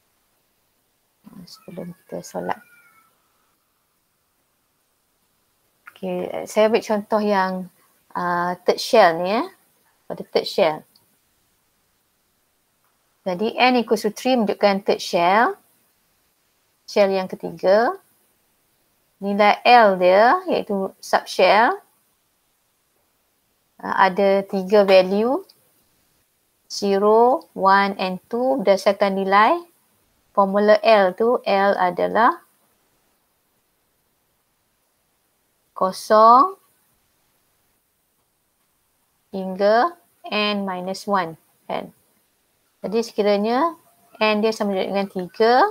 Sebelum kita solat. Okey, saya ambil contoh yang uh, third shell ni ya. Pada third shell. Jadi n equals to three menunjukkan third shell. Shell yang ketiga. Nilai L dia iaitu subshell. Uh, ada tiga value. zero, one and two berdasarkan nilai. Formula L tu, L adalah kosong hingga n minus one. Kan? Jadi sekiranya n dia sama dengan tiga,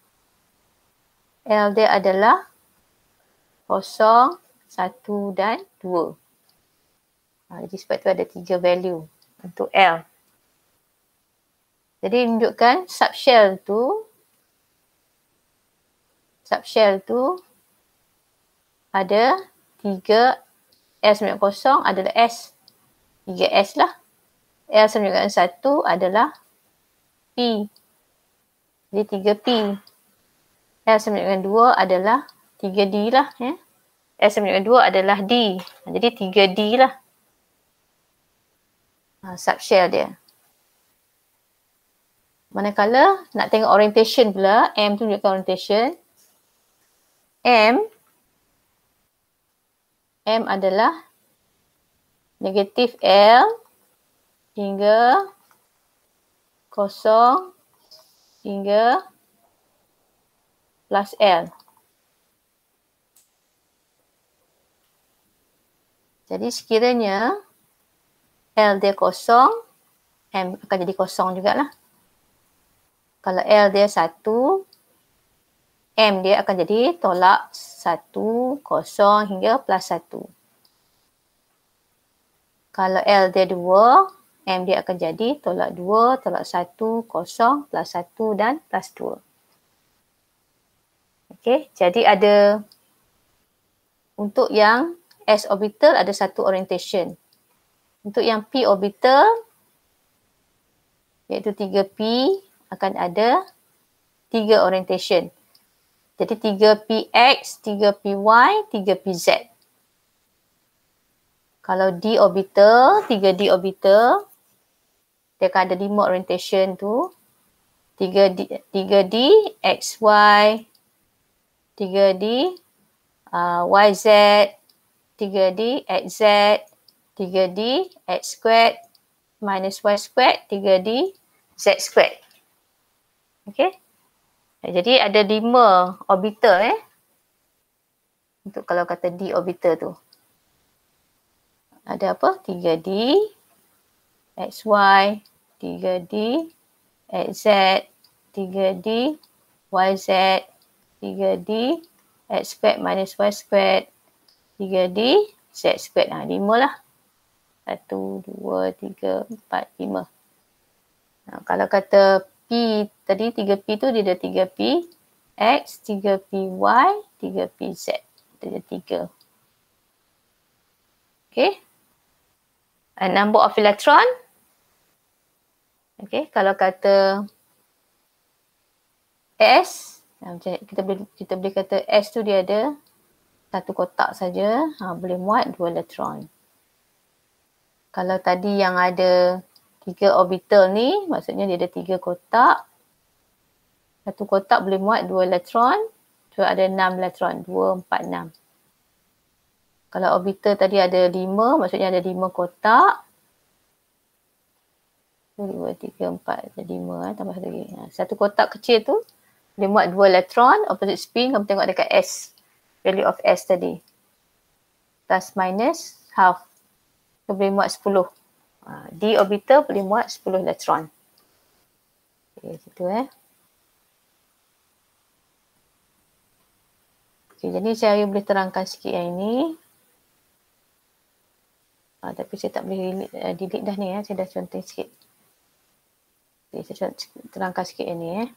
L dia adalah kosong, satu dan dua. Ha, jadi sebab tu ada tiga value untuk L. Jadi menunjukkan subshell tu, subshell tu ada tiga, L sama dengan kosong adalah S. tiga S lah. L sama dengan satu adalah P. Jadi tiga P. L sama dengan dua adalah tiga D lah. Ya. L sama dengan dua adalah D. Jadi tiga D lah. Ha, subshell dia. Manakala nak tengok orientation pula, M tu menunjukkan orientation. M, M adalah negatif L hingga kosong hingga plus L. Jadi sekiranya L dia kosong, M akan jadi kosong jugalah. Kalau L dia satu, M dia akan jadi tolak satu, kosong hingga plus satu. Kalau L dia dua, M dia akan jadi tolak dua, tolak satu, kosong, plus satu dan plus dua. Okey, jadi ada untuk yang S orbital ada satu orientation. Untuk yang P orbital, iaitu tiga P, akan ada tiga orientation. Jadi tiga P X, tiga P Y, tiga P Z. Kalau D orbital, tiga D orbital, dia akan ada lima orientation tu. tiga D, tiga D X Y, tiga D uh, Y Z, tiga D X Z, tiga D X squared minus Y squared, tiga D Z squared. Okay. Jadi ada lima orbital eh. Untuk kalau kata D orbital tu. Ada apa? tiga D, X Y, tiga D, X Z, tiga D, Y Z, tiga D, X squared minus Y squared, tiga D, Z squared. Ha, lima lah. Satu, dua, tiga, empat, lima. Nah, kalau kata P tadi, tiga P tu dia ada tiga P X, tiga P Y, tiga P Z. Dia ada tiga. Okay. A number of electron. Okay, kalau kata S, kita boleh kita boleh kata S tu dia ada satu kotak saja, ha, boleh muat dua elektron. Kalau tadi yang ada tiga orbital ni, maksudnya dia ada tiga kotak. Satu kotak boleh muat dua elektron, so ada enam elektron, dua, empat, enam. Kalau orbital tadi ada lima, maksudnya ada lima kotak. dua, tiga, empat, ada lima, eh, tambah satu lagi. Satu kotak kecil tu, boleh muat dua elektron, opposite spin, kamu tengok dekat S. Value of S tadi. Plus minus half. So, boleh muat sepuluh. D orbital boleh muat sepuluh elektron. Okay, situ eh. Okay, jadi saya boleh terangkan sikit yang ini. Ah, tapi saya tak boleh uh, delete dah ni eh. Saya dah contoh sikit. Okay, saya terangkan sikit yang ni eh.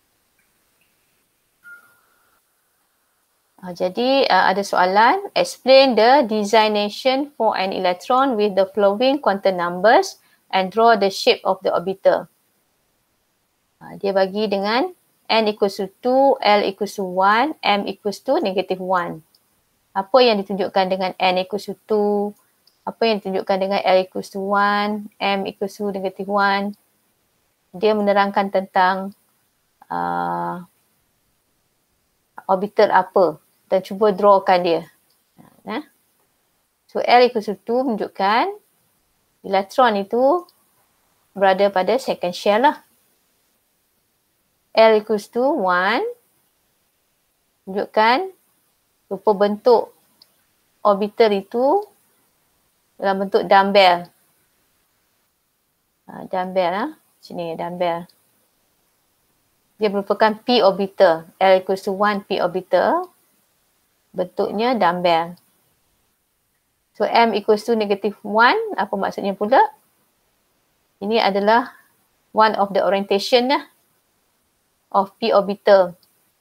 Uh, jadi uh, ada soalan, explain the designation for an electron with the following quantum numbers and draw the shape of the orbital. Uh, dia bagi dengan n equals to two, L equals to one, M equals to negative one. Apa yang ditunjukkan dengan n equals to two? Apa yang ditunjukkan dengan L equals to one, M equals to negative one? Dia menerangkan tentang uh, orbital apa dan cuba drawkan dia. Nah. So L equals to two menunjukkan elektron itu berada pada second shell lah. L equals to one menunjukkan rupa bentuk orbital itu dalam bentuk dumbbell. Ha, dumbbell lah. Sini dumbbell. Dia merupakan p orbital. L equals to one p orbital. Bentuknya dumbbell. So M equals to negative one. Apa maksudnya pula? Ini adalah one of the orientation lah of p orbital.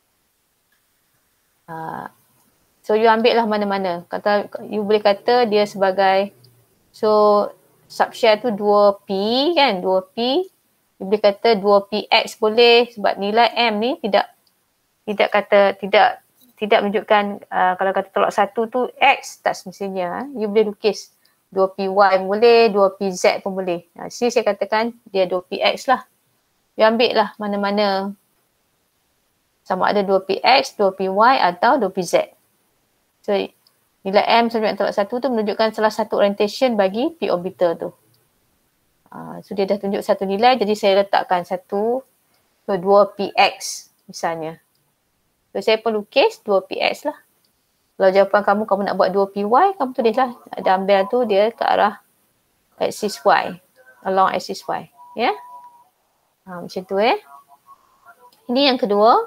Uh, so you ambil lah mana-mana. Kata, you boleh kata dia sebagai, so subshell tu dua P kan, dua P. You boleh kata dua P X boleh sebab nilai M ni tidak tidak kata tidak tidak menunjukkan uh, kalau kata tolak satu tu X tak semestinya. You boleh lukis dua P Y boleh, dua P Z pun boleh. Nah, sini saya katakan dia dua P X lah. You ambil lah mana-mana. Sama ada dua P X, dua P Y atau dua P Z. So nilai M sama dengan tolak satu tu menunjukkan salah satu orientation bagi P orbital tu. Uh, so dia dah tunjuk satu nilai, jadi saya letakkan satu, so dua P X misalnya. So saya pun lukis dua P X lah. Kalau jawapan kamu, kamu nak buat dua P Y, kamu tulislah dumbbell tu dia ke arah axis Y. Along axis Y. Ya. Yeah? Ha, macam tu eh. Ini yang kedua.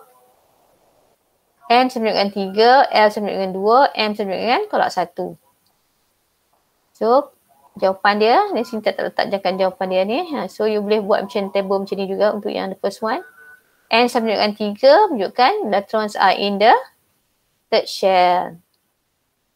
M sama dengan tiga, L sama dengan dua, M sama dengan tolak satu. So, jawapan dia, ni sini tak letakkan jawapan dia ni. Ha, so, you boleh buat macam table macam ni juga untuk yang the first one. N sama dengan tiga menunjukkan electrons are in the third shell.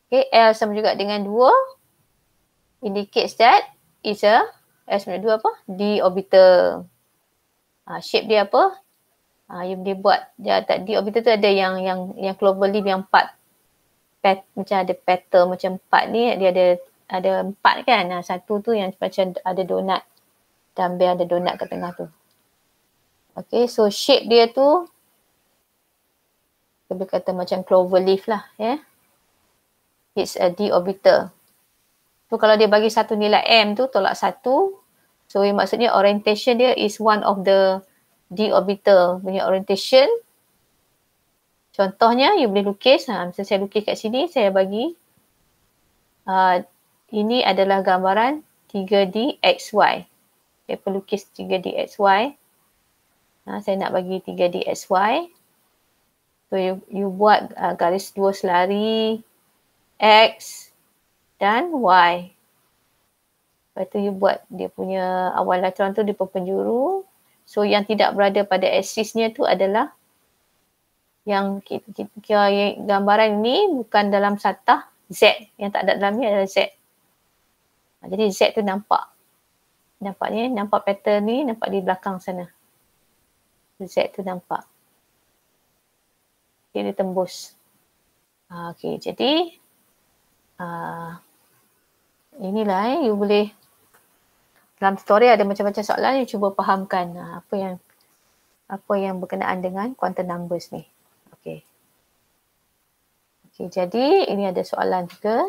Okay, L sama juga dengan dua. Indicates that is a, L sama dengan dua apa? D orbital. Ha, shape dia apa? Ha, you boleh buat, dia tak, D orbital tu ada yang yang yang clover leaf yang empat. Pet, macam ada petal macam empat ni, dia ada ada empat kan. Ha, satu tu yang macam ada donat. Dumbbell ada donat kat tengah tu. Okay, so shape dia tu kita boleh kata macam clover leaf lah, ya. Yeah? It's a D orbital. So kalau dia bagi satu nilai M tu tolak satu, so yang maksudnya orientation dia is one of the D orbital punya orientation. Contohnya you boleh lukis, ha, misalnya saya lukis kat sini, saya bagi uh, ini adalah gambaran tiga D X Y. Saya pelukis tiga D X Y. Ha, saya nak bagi tiga D X Y. So you, you buat uh, garis dua selari X dan Y. Lepas tu you buat dia punya awal lateran tu di penjuru. So yang tidak berada pada aksisnya tu adalah yang kita, kita, kita, gambaran ini bukan dalam satah Z. Yang tak ada dalam ni adalah Z. Ha, jadi Z tu nampak. Nampak ni, nampak pattern ni, nampak di belakang sana. Z tu nampak. Okay, dia tembus. Ha, okay, jadi uh, inilah eh, you boleh dalam tutorial ada macam-macam soalan, you cuba fahamkan uh, apa yang apa yang berkenaan dengan quantum numbers ni. Okey. Okey, jadi ini ada soalan juga.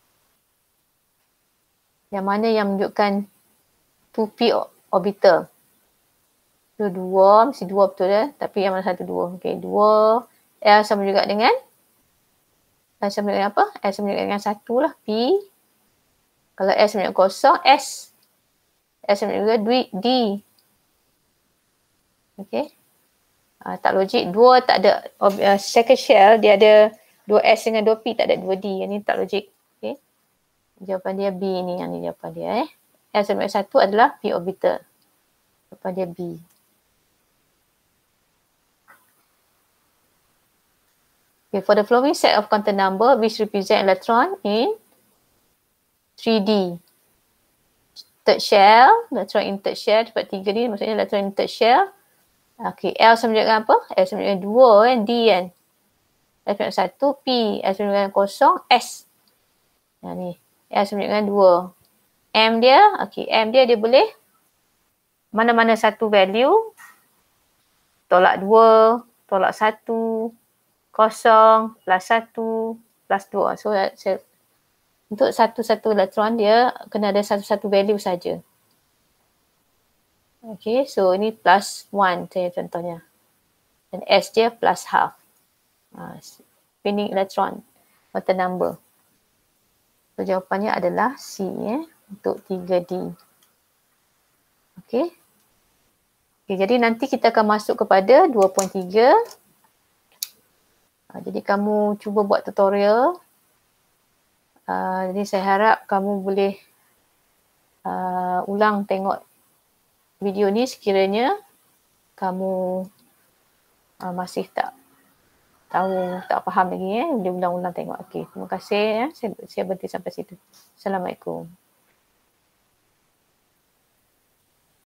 Yang mana yang menunjukkan two p orbital. Tu dua, mesti dua betul ya, tapi yang mana satu dua. Okey, dua L sama juga dengan L sama dengan apa? L sama juga dengan satu lah, P. Kalau L sama dengan kosong, S. L sama juga D. Okey. Uh, tak logik. Dua tak ada. Uh, second shell dia ada dua S dengan dua P, tak ada dua D. Yang ni tak logik. Okey. Jawapan dia B ni. Yang ni jawapan dia eh. L sama dengan satu adalah P orbital. Jawapan dia B. Okay, for the following set of quantum number which represent electron in three D. Third shell, electron in third shell, dapat tiga ni maksudnya electron in third shell. Okay, L sama dengan apa? L sama dengan dua kan, D kan. L sama dengan satu, P. L sama dengan kosong, S. Nah ni, L sama dengan dua. M dia, okay, M dia dia boleh mana-mana satu value. Tolak dua, tolak satu, kosong, plus satu, plus dua. So, saya, untuk satu-satu elektron dia kena ada satu-satu value saja. Okay, so ini plus one saya contohnya. Dan S dia plus half. Uh, spinning electron, quantum number. So jawapannya adalah C eh, untuk tiga D. Okay. Okay, jadi nanti kita akan masuk kepada dua titik tiga. Uh, jadi kamu cuba buat tutorial. Uh, jadi saya harap kamu boleh uh, ulang tengok video ni sekiranya kamu uh, masih tak tahu, tak faham lagi eh. Dia ulang-ulang tengok. Okey, terima kasih ya. Saya, saya berhenti sampai situ. Assalamualaikum.